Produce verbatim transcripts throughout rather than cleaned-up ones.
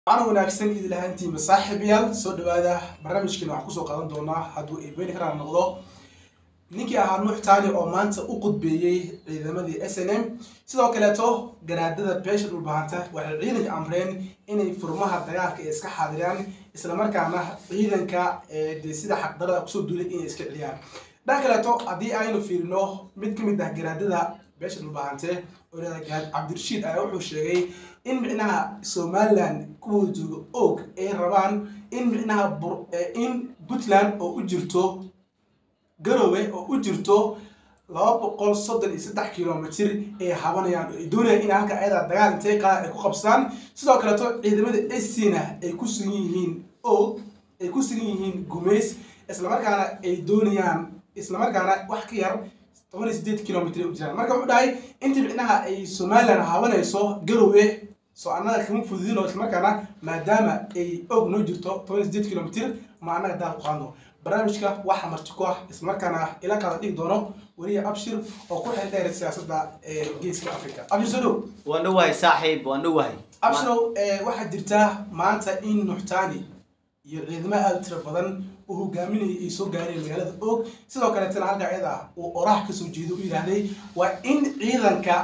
أنا وناكسن إذا لهانتي مصاحب يال سود هذا برنامج كنا عكوسو قادم دونا هادو إبين كنا نقضو نيكي أهان نوع تاني أو مانتا أقود بيجي إذا مدي إس إن إم سيدو كلاته جرادة بيش البهانته وعيدك أمرين إني فرمها دجاج إسكا حاضرين إسلام مركانا عيدك دي سيدا حق درا أقصد دولة إني إسكا ليان ده كلاته أدي أينو فيرنو متكم ده جرادة بيش البهانته ولا كان عبد الرشيد أيوه شيء إن إنها سومالان كوجو أوك إيه ربان إن إنها بر إن بوتلان أو أجرتو جروه أو أجرتو لا بقول صدر يستح كيلومتر إيه حوالي الدنيا إن هالك أيضا دجال تيقا كوخبسان سيدا كلاتو إذا مد السنة يكسرين أو يكسرين جوميس إسلام كان الدنيا إسلام كان وحكيار طبعاً سديت كيلومتر وجرا مركب عداي أنت بإنها أي سومالان حوالي يسوع جروه سو أنا كم فوزين لو اسمه كنا ما دام أي أوج نجرتو طبعاً سديت كيلومتر معنا ده قانون برامجك واحد مرتكوه اسمه كنا إلى كذا ديك دونه وريه أبشر وكل هالدائرة السياسة ده جيس كأفريقيا أبشروا ونوهي صاحب ونوهي أبشروا واحد درته ما أنت إن نحتاني يريدما ألتربضن وهو جامين يسوق جاري المجال أوك سيدو كانت العادة عيدا وراح كسو جيدو إلهي وإن عيدا ك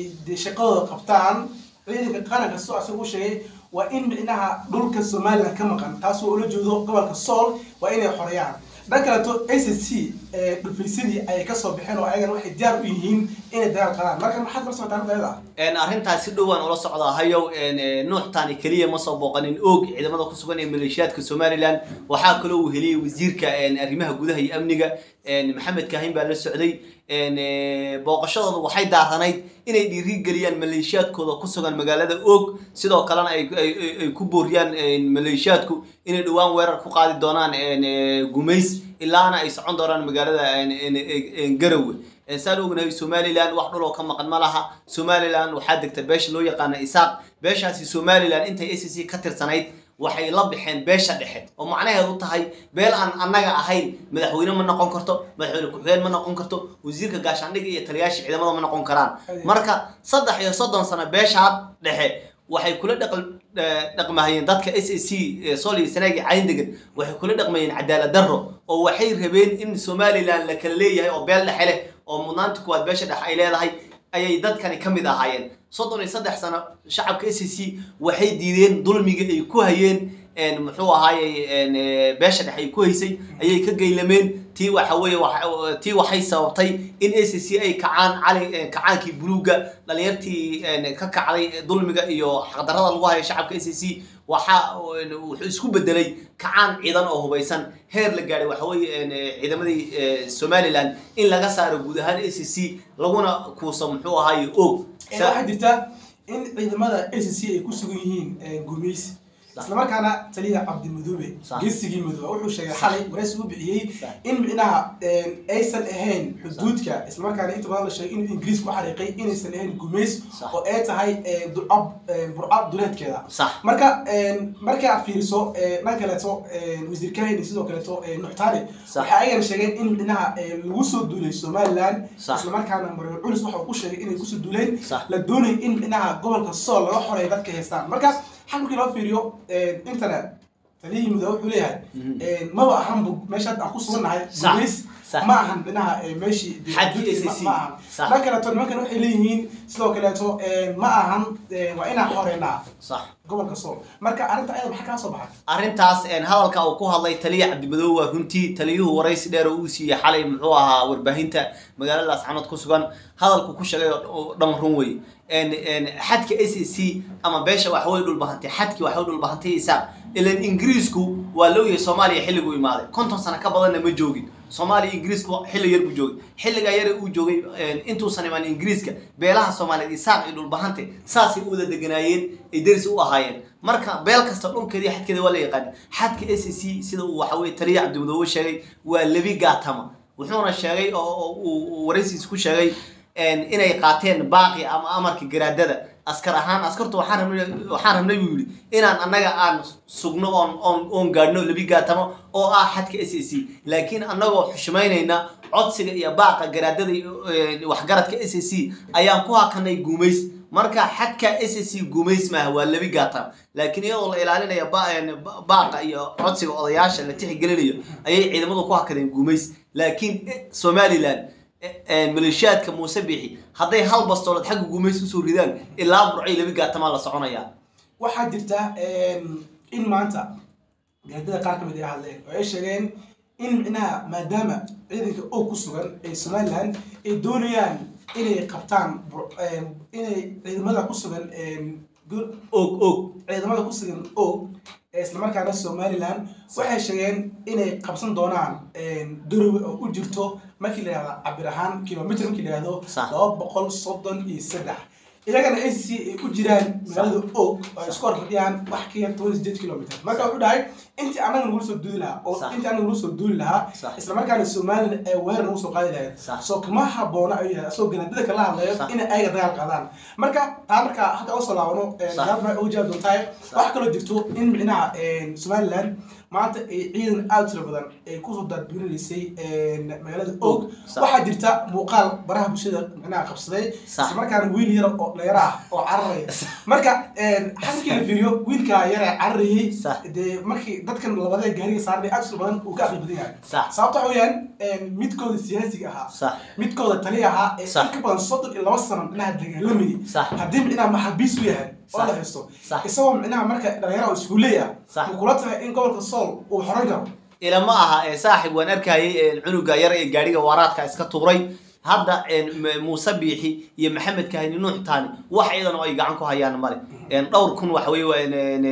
شقاء قبطان عيدا كان كسو عسو شيء وإن إنها دول كسومال كم كان تاسو أولو جودو قبل كسول وإن حريان ذكرتو إس سي بالفلسطيني أي كسر بحنو أيضا واحد ديار ويهين إن ديار القرآن ما كان محد مرسل تعرف هذا إن أرهنتها سدوان ولا صعدة هيو إن نوع تاني كلية مصابقة إن أوج إذا ما دخل سكان ميليشيات كسوماليلاند وحاكلوا هلي وزير كأن أرميها جودها هي أمنية إن محمد كاهين بالسعودي إن باقشة وحيد دارهنايد إن يدير جريان ميليشيات كذا كسكان مجالات أوج سيدا كلام أي كبوريان إن ميليشيات كو إن دوام ورا كقاعد دونان إن جوميس إلا أنا يسعون دوران مجالات إن إن إن جروي إنسانو جنوي سوماليلاند واحد لو كم قد ملها سوماليلاند وحد كتبش لو يقانا إساق باش هسي سوماليلاند أنت إس سي كتر سنايد waxay la bixeen beesha dhexe oo macnaheedu tahay beel aan annaga ahayn madaxweyne ma noqon karto madaxweyne ku xigeen ma noqon karto wasiirka gaashaandhigga iyo taliyaasha ciidamada ma noqon karaan marka saddex iyo soddon sano beesha dhexe waxay kula dhaqmayeen dadka S A C Soomaaliya sanaagi cayn degan waxay kula dhaqmayeen cadaalad darro oo waxay rabeen in Soomaaliland la kala leeyahay oo beel dhexe leh oo mudnaanta kuwaad beesha dhexe ay leedahay ayay dadkani kamid ahaayeen soddon iyo saddex sano shacabka S A C waxay diideen dulmiga ay ku hayeen een muxuu ahaayay een beesha dhexe ay ku haysay ayay ka geylameen tii waxa weeye tii waxay sababtay in S A C ay kacaan cali kacaankii buluuga dhalinyartii een ka kacday dulmiga iyo xaqdarrada lagu hayo shacabka S A C waxa uu isku bedelay kacaan ciidan oo hubaysan heer la gaaray waxa weeye ciidamadii Soomaaliland in laga saaro guud ahaan S A C laguna kuuso muxuu ahaayay og saxadita in ciidamada S A C ay ku sugan yihiin gumeys isla markaana taliya Cabdi Madoobe geesigii Madoobe wuxuu sheegay xalay wareys uu bixiyay in inaha aysan ahayn xuduudka isla markaana inta badan la sheegay in Ingiriis ku xariiqay inaysan ahayn gumeys oo ay tahay ducab burcad duleedkeeda marka marka fiiriso dhanka leeto wasiirkayni sidoo kale to nuxtaani waxa ay sheegeen in inaha lagu soo duulay Soomaaliland isla markaana marwar culus waxa uu sheegay inay ku soo duuleen la doonay in inaha gobolka Sool laga xoreeyo dadka heestaan marka حكي لو فيديو إنترنت تليه مدوح وليها ما بقى هم ماشي أقص منها جلس ما هم بينها ماشي حد يسيسي ما كانت ما كانوا حليين سلوا كلاتو ما هم وإنا حورنا صح قبل كسور مركا أنت أيضا بحكي صباح أرنتاس إن هذا الكوكو الله تليه عبد بدوه هنتي تليه ورئيس دروسي حالي محوها وربهنته مجال الله سبحانه كوسجان هذا الكوكو شغال دمروي إن إن حد كأس سي أما باشا وحول البهنتي حد كي وحول البهنتي إسا إلا إنجليزكو ولو يسومالي حلقوا يماله كنتم سنة كبرنا مجوجين سومالي إنجليزكو حل يربو جوجي حل جاير وجوجي أنتوا سنة من إنجليزك بيلها سومالي إسا إلو البهنتي ساسي أودا دجنايين يدرسوا هاين مركا بيل كستقول كذي حد كذا ولا يقال حد كأس سي سيدو وحوي تريع عبد المدوش شيء واللي قاتما وحنا الشيء ورئيس سكو شيء إن إن يقاتين باقي أم أمرك جرادة أسكر هان أسكرت وحارم وحارم نبيولي إن أنا أنا سجنوا أون أون أون جارنو اللي بيجاتما أو أحد كأساسي لكن أنا حشمين هنا عطس يا باقي جرادة وحجرت كأساسي أيام كوها كان يجوميس marka xadka S S C guumays ma waa labi gaata laakiin iyadoo la ilaalinaya baaqa iyo codsiga odayaasha la tixgelinayo ayay ciidamadu ku hakadeen guumays laakiin Somaliland maleeshiyaadka Muuse Bixi haday hal bastoolad xaq guumays u soo ridaan ilaa burcay labi gaata ma la soconaya waxa jirta in maanta gaadada qaar kamid ah hadleen oo ay sheegeen in macnaha maadaama ciidanka oo ku sugan ee Somaliland ay doonayaan inay qabtaan inay ciidamada ku sugan og og ciidamada ku sugan og isla markaana Somaliland waxay sheegeen inay qabsan doonaan dorow oo u jirto markii la yiraahdo cabir ahaan kilomitir markii la yiraahdo laba boqol soddon iyo saddex iyagana ay si ku jiraan magaalada og oo isku horfadhiyaan wax ka yar toban iyo siddeed kilomitir marka wuxuu dhahay intii anaga nagu soo duuli lahaa oo intii anaga nagu soo duuli lahaa isla markaana Somaliland ay weerar nagu soo qaadi lahayd soo kuma haboona ay soo ganaadada kala hadlayo in ay dagaal qaadaan marka taa marka hadda oo soo laabano hadba oo jaad doontaay wax kale jirto in macnaha Somaliland maanta ay ciidan aad u badan ay ku soo dadbirisay magaalada og waxa jirta muuqaal baraha bulshada macnaha qabsaday isla markaana wiil yar oo dheeraah oo carray marka xaskii la fiiriyo wiilka yar carrayay de markii dadkan labada gaariga saarnay aad u badan uu ka aqli badan yahay sababta waxa weeyaan midkooda siyaasiga ahaa midkooda taliya ahaa ee ka badan soddon iyo laba sano dhinaca dagaalamay hadii macnaha maxabiis u yahay oo la haysto isagoo macnaha marka dhalinyaro iskuuleeya uu kula tahay in gobolka Sool uu xoran karo ila ma aha ee saaxib waan arkayay cunuga yar ee gaariga waraadka iska tuuray hadda Muuse Bixi iyo Maxamed Kahini Nuux Taani wax ciidan oo ay gacan ku hayaan male een dhowr kun wax weey waa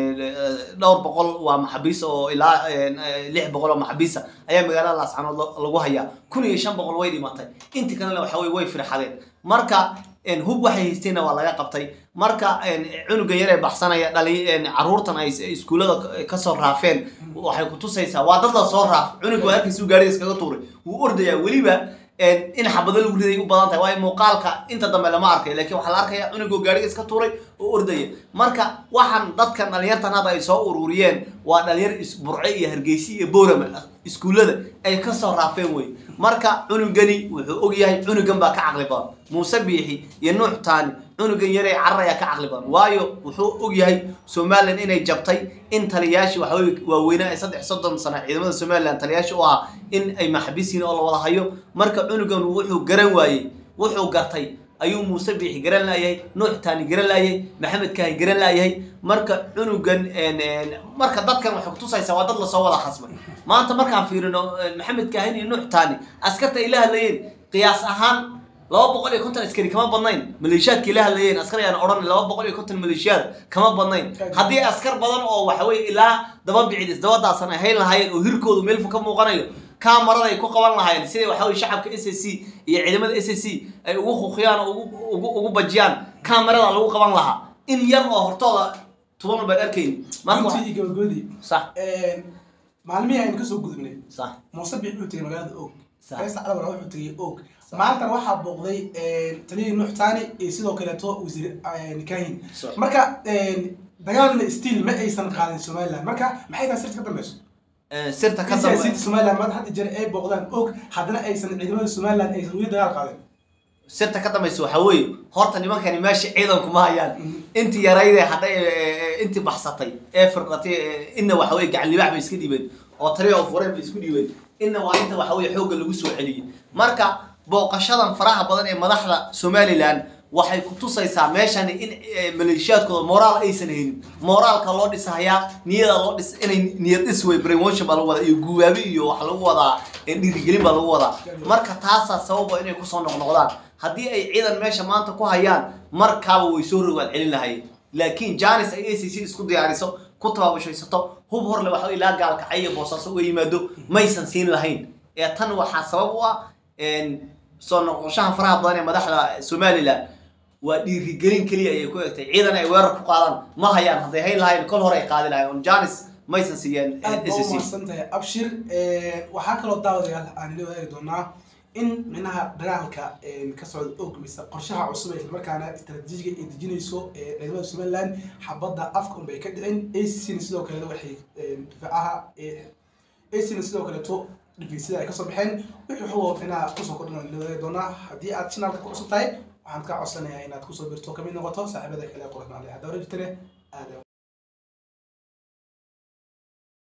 dhowr boqol waa maxabiis oo ilaa lix boqol oo maxabiis ayaa magaalada Laascaanood lagu hayaa kun iyo shan boqol way dhimatay inta kalena waxa weey way firxadeen marka een hub waxay haysteen waa laga qabtay marka een cunuga yar ee baxsanaya dhali een caruurtan ay iskuulada ka soo raafeen waxay ku tusaysaa waa dad la soo raaf cunuga warkiisu gaariga iskaga tuuray wuu ordaya waliba in xabado lagu riday u badan tahay way muuqaalka inta dambe lama arkay laakiin waxa la arkaya cunuga gaariga iska tuuray oo ordaya marka waxan dadkan dhalinyartan hada ay soo ururiyeen waa dhalinyar isburcay iyo Hargeysa iyo Boorama iskuulada ay ka soo raafeen way marka cunugani wuxuu og yahay cunugan baa ka aqli badan Muuse Bixi iyo Nuux Taani cunugan yar ee carraya ka aqli badan waayo wuxuu og yahay Somaliland inay jabtay in taliyaashi waxa waa weynaa saddex iyo soddon sano ciidamada Somaliland taliyaashi oo ah in ay maxbisiin oo la wada hayo marka cunugan wuxuu garan waayay wuxuu gartay ayuu Muuse Bixi garan laayay Nuux Taani garan laayay Maxamed Kahini garan laayay marka cunugan marka dadkan waxa ku tusaysaa waa dad la soo wada khasmay maanta markaan fiirino Maxamed Kahini iyo Nuux Taani askarta ilaaha leeyeen qiyaas ahaan laba boqol iyo konton askari kama badnayn maleeshiyaadka ilaaha leeyeen askari aan oran laba boqol iyo konton maleeshiyaad kama badnayn hadii askar badan oo waxa weey ilaa daba bicid dabadaasan ay hayn lahaayeen oo hirkoodu meel ka muuqanayo كاميرا ay ku qaban lahayn sidii waxa weey shacabka S S C iyo ciidamada S S C ay ugu xuqiyaan ugu ugu bajiyaan kaamirada lagu qaban lahaa in yar oo hortooda toban baa arkay markii ay gabagabadi sax ee maalmihi ay ka soo gudubnay sax Muuse Bixi wuxuu tagay magaalada og sax ala wuxuu tagay og maanta waxa booqday ee taliye Nuux Taani iyo sidoo kale to wasiir Kahini marka ee dagaalna stiil ma aysan qaadin Somaliland marka maxay tahay sirta ka dambayso sirta ka dambayso Somaliland ma hadda jir ay booqdaan og hadana aysan ciidamada Somaliland aysan wali dagaal qaadin sirta ka dambayso waxa weey horta nimankani meesha ciidan kuma hayaan inta yarayday haday inta baxsatay ee firqatay inna waxa weey gacan libaax bay iska dhiibeen oo taliye oo fureen bay isku dhiibeen inna waa inta waxa weey xoog lagu soo celiyay marka booqashadan faraha badan ee madaxda Somaliland waxay ku tusaysaa meeshan in maleeshiyaadkooda moraal aysan haynin moraalka loo dhisayaa niyada loo dhis inay niyad dhis way brainwash baa lagu wada iyo guwaabi iyo wax lagu wada dhiirigelin baa lagu wada marka taasa sabab inay ku soo noqnoqdaan hadii ay ciidan meesha maanta ku hayaan markaaba way soo rogaal celin lahaayeen laakiin Janis ay A C C isku diyaariso ku tabaabashaysato hub hor le waxa ilaa gaalka ay boosaso u yimaado maysan siin lahayn ee tan waxa sabab u ah in soo noqoshaha faraha badan ee madaxda Somaliland waa dhiirigelin kaliya ay ku egtay ciidan ay weerar ku qaadaan ma hayaan haday hay lahayn kol hore ay qaadi lahayn Janis maysan siiyeen S S C santahay abshir ee waxa kale oo daawadayaal aan leeyahay doonaa in minaha dagaalka ee ka socdo og mise qorshaha cusub ee markaana istaraatiijiga ee dejinayso ee ciidamada Somaliland xabada afka bay ka dhicin A C C sidoo kale waxay difaacaha ee A C C sidoo kale to difaacyada ay ka soo baxeen wuxuu xawaa inaa ku soo kordhinaa leeyahay doonaa hadii aad channelka ku cusub tahay waxaan ka codsanayaa inaad kusoo birto kamid noqoto saaxiibada kale qurxan leh hadda hore jirtane aad